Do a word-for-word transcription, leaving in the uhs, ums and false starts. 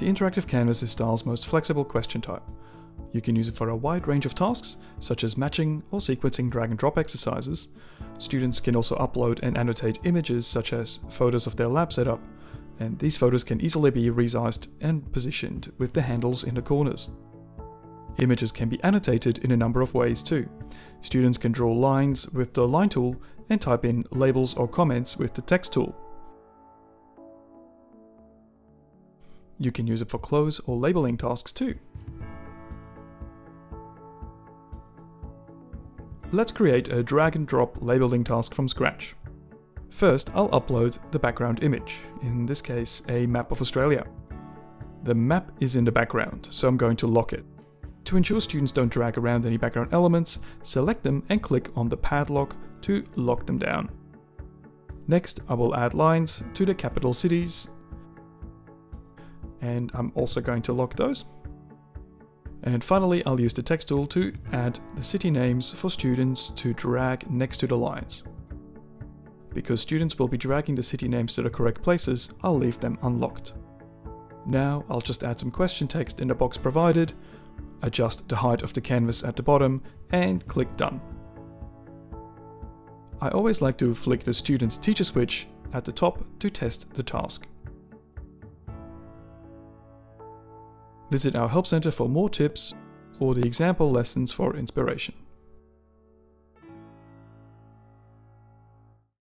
The interactive canvas is Stile's most flexible question type. You can use it for a wide range of tasks, such as matching or sequencing drag and drop exercises. Students can also upload and annotate images such as photos of their lab setup, and these photos can easily be resized and positioned with the handles in the corners. Images can be annotated in a number of ways too. Students can draw lines with the line tool and type in labels or comments with the text tool. You can use it for close or labeling tasks too. Let's create a drag and drop labeling task from scratch. First, I'll upload the background image, in this case a map of Australia. The map is in the background, so I'm going to lock it. To ensure students don't drag around any background elements, select them and click on the padlock to lock them down. Next, I will add lines to the capital cities, and I'm also going to lock those. And finally, I'll use the text tool to add the city names for students to drag next to the lines. Because students will be dragging the city names to the correct places, I'll leave them unlocked. Now I'll just add some question text in the box provided, adjust the height of the canvas at the bottom, and click Done. I always like to flick the student teacher switch at the top to test the task. Visit our Help Center for more tips or the example lessons for inspiration.